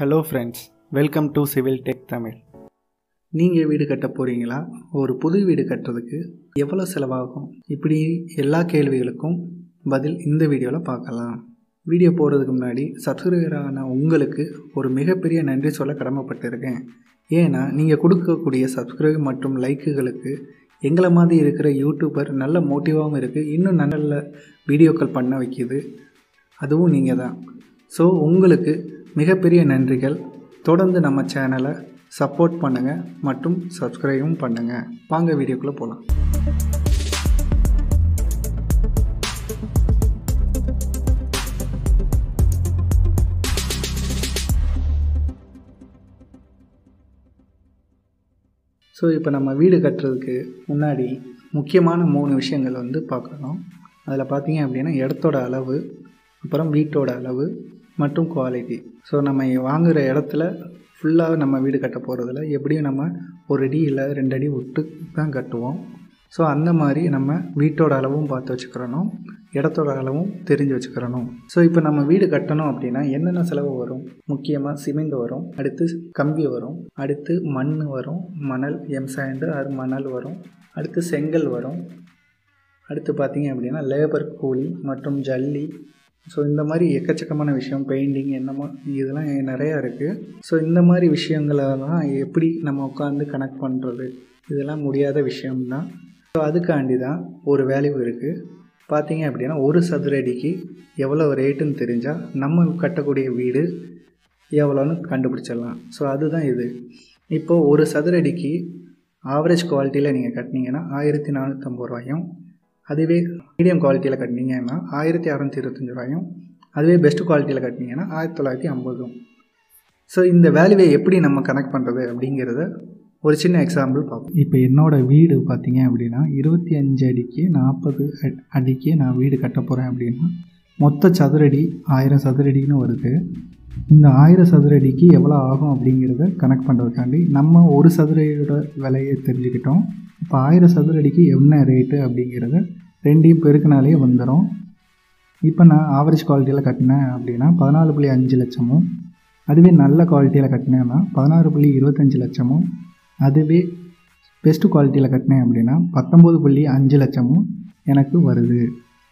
Hello friends, welcome to civil tech Tamil. நீங்கள் வீடு கட்ட போகிறீங்களா? ஒரு புது வீடு கட்டுறதுக்கு எவ்வளோ செலவாகும்? இப்படி எல்லா கேள்விகளுக்கும் பதில் இந்த வீடியோவில் பார்க்கலாம். வீடியோ போகிறதுக்கு முன்னாடி சப்ஸ்கிரைபரான உங்களுக்கு ஒரு மிகப்பெரிய நன்றி சொல்ல கடமைப்பட்டிருக்கேன். ஏன்னா நீங்கள் கொடுக்கக்கூடிய சப்ஸ்கிரைப் மற்றும் லைக்குகளுக்கு எங்களை மாதிரி இருக்கிற யூடியூபர் நல்ல மோட்டிவாகவும் இருக்குது, இன்னும் நல்ல வீடியோக்கள் பண்ண வைக்கிது. அதுவும் நீங்கள் தான். ஸோ உங்களுக்கு மிகப்பெரிய நன்றிகள். தொடர்ந்து நம்ம சேனலை சப்போர்ட் பண்ணுங்கள் மற்றும் சப்ஸ்கிரைபும் பண்ணுங்கள். வாங்க வீடியோக்குள்ளே போகலாம். ஸோ இப்போ நம்ம வீடு கட்டுறதுக்கு முன்னாடி முக்கியமான 3 விஷயங்கள் பார்க்கணும். அதில் பார்த்தீங்க அப்படின்னா இடத்தோட அளவு, அப்புறம் வீட்டோட அளவு மற்றும் குவாலிட்டி. ஸோ நம்ம வாங்குகிற இடத்துல ஃபுல்லாக நம்ம வீடு கட்ட போகிறதில்ல, எப்படியும் நம்ம 1 அடி இல்லை 2 அடி விட்டு தான் கட்டுவோம். ஸோ அந்த மாதிரி நம்ம வீட்டோட அளவும் பார்த்து வச்சுக்கிறணும், இடத்தோட அளவும் தெரிஞ்சு வச்சுக்கிறணும். ஸோ இப்போ நம்ம வீடு கட்டணும் அப்படின்னா என்னென்ன செலவு வரும்? முக்கியமாக சிமெண்ட் வரும், அடுத்து கம்பி வரும், அடுத்து மண் வரும், மணல் எம்சாண்டு அது மணல் வரும், அடுத்து செங்கல் வரும், அடுத்து பார்த்திங்க அப்படின்னா லேபர் கூலி மற்றும் ஜல்லி. ஸோ இந்த மாதிரி எக்கச்சக்கமான விஷயம், பெயிண்டிங் என்னமோ இதெல்லாம் நிறையா இருக்குது. ஸோ இந்த மாதிரி விஷயங்களெல்லாம் எப்படி நம்ம உட்காந்து கனெக்ட் பண்ணுறது, இதெல்லாம் முடியாத விஷயம்தான். ஸோ அதுக்காண்டி தான் ஒரு வேல்யூ இருக்குது. பார்த்திங்க அப்படின்னா ஒரு சதுர அடிக்கு எவ்வளோ ரேட்டுன்னு தெரிஞ்சால் நம்ம கட்டக்கூடிய வீடு எவ்வளோன்னு கண்டுபிடிச்சிடலாம். ஸோ அதுதான் இது. இப்போது ஒரு சதுர அடிக்கு ஆவரேஜ் குவாலிட்டியில் நீங்கள் கட்டினீங்கன்னா 1450 ரூபாயும், அதுவே மீடியம் குவாலிட்டியில் கட்டினீங்கன்னா 1625 ரூபாயும், அதுவே பெஸ்ட் குவாலிட்டியில் கட்டினீங்கன்னா 1950. ஸோ இந்த வேல்யூவை எப்படி நம்ம கனெக்ட் பண்ணுறது அப்படிங்கிறத ஒரு சின்ன எக்ஸாம்பிள் பார்ப்போம். இப்போ என்னோடய வீடு பார்த்திங்க அப்படின்னா 25 அடிக்கு 40 அடிக்கு நான் வீடு கட்ட போகிறேன் அப்படின்னா மொத்த சதுரடி 1000 சதுரடின்னு வருது. இந்த 1000 சதுரடிக்கு எவ்வளோ ஆகும் அப்படிங்கிறத கனெக்ட் பண்ணுறதுக்காண்டி நம்ம ஒரு சதுரடியோட விலையை தெரிஞ்சுக்கிட்டோம். இப்போ 1000 சதுரடிக்கு என்ன ரேட்டு அப்படிங்கிறத ரெண்டையும் பெருக்கினாலே வந்துடும். இப்போ நான் ஆவரேஜ் குவாலிட்டியில் கட்டினேன் அப்படின்னா 14.5 லட்சமும், அதுவே நல்ல குவாலிட்டியில் கட்டினேன்னா 16.25 லட்சமும், அதுவே பெஸ்ட் குவாலிட்டியில் கட்டினேன் அப்படின்னா 19.5 லட்சமும் எனக்கு வருது.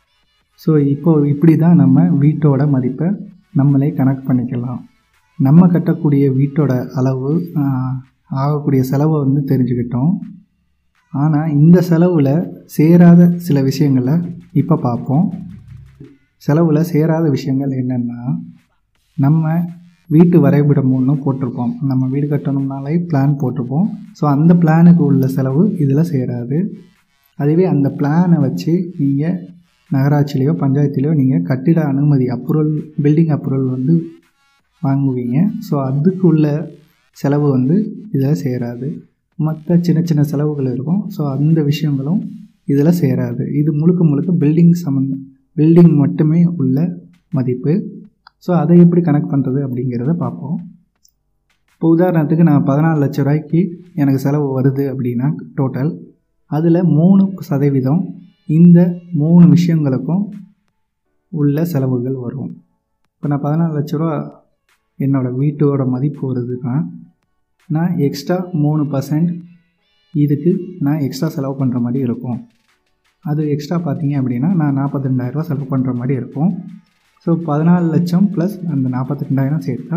ஸோ இப்படி தான் நம்ம வீட்டோட மதிப்பை நம்மளே கனெக்ட் பண்ணிக்கலாம். நம்ம கட்டக்கூடிய வீட்டோட அளவு ஆகக்கூடிய செலவை தெரிஞ்சுக்கிட்டோம். ஆனால் இந்த செலவில் சேராத சில விஷயங்களை இப்போ பார்ப்போம். செலவில் சேராத விஷயங்கள் என்னென்னா, நம்ம வீட்டு வரைபடம் ஒன்று போட்டிருப்போம். நம்ம வீடு கட்டணும்னாலே பிளான் போட்டிருப்போம். ஸோ அந்த பிளானுக்கு உள்ள செலவு இதில் சேராது. அதுவே அந்த பிளானை வச்சு நீங்கள் நகராட்சியிலையோ பஞ்சாயத்துலேயோ நீங்கள் கட்டிட அனுமதி அப்ரூவல், பில்டிங் அப்ரூவல் வாங்குவீங்க. ஸோ அதுக்கு உள்ள செலவு இதில் சேராது. மற்ற சின்ன சின்ன செலவுகள் இருக்கும். ஸோ அந்த விஷயங்களும் இதில் சேராது. இது முழுக்க பில்டிங் மட்டுமே உள்ள மதிப்பு. ஸோ அதை எப்படி கனெக்ட் பண்ணுறது அப்படிங்கிறத பார்ப்போம். இப்போ உதாரணத்துக்கு நான் 14 லட்ச ரூபாய்க்கு எனக்கு செலவு வருது அப்படின்னா டோட்டல், அதில் 3% இந்த 3 விஷயங்களுக்கும் உள்ள செலவுகள் வரும். இப்போ நான் 14 லட்ச ரூபா என்னோடய வீட்டோட மதிப்பு வருதுன்னா நான் எக்ஸ்ட்ரா 3% இதுக்கு நான் எக்ஸ்ட்ரா செலவு பண்ணுற மாதிரி இருக்கும். அது எக்ஸ்ட்ரா பார்த்திங்க அப்படின்னா நான் 42,000 ரூபா செலவு பண்ணுற மாதிரி இருக்கும். ஸோ 14 லட்சம் ப்ளஸ் அந்த 42,000 சேர்த்தா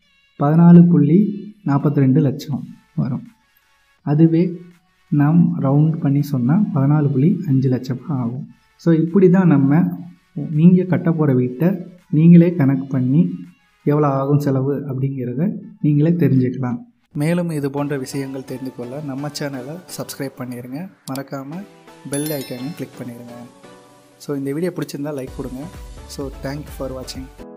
14.42 லட்சம் வரும். அதுவே நாம் ரவுண்ட் பண்ணி சொன்னால் 14.5 லட்சம் ஆகும். ஸோ இப்படி தான் நீங்கள் கட்ட போகிற வீட்டை நீங்களே கனெக்ட் பண்ணி எவ்வளோ ஆகும் செலவு அப்படிங்கிறத நீங்களே தெரிஞ்சுக்கலாம். மேலும் இது போன்ற விஷயங்கள் தெரிந்து கொள்ள நம்ம சேனலை சப்ஸ்கிரைப் பண்ணிடுங்க. மறக்காமல் பெல் ஐக்கானையும் கிளிக் பண்ணிடுங்க. ஸோ இந்த வீடியோ பிடிச்சிருந்தால் லைக் கொடுங்க. ஸோ தேங்க்யூ ஃபார் வாட்சிங்.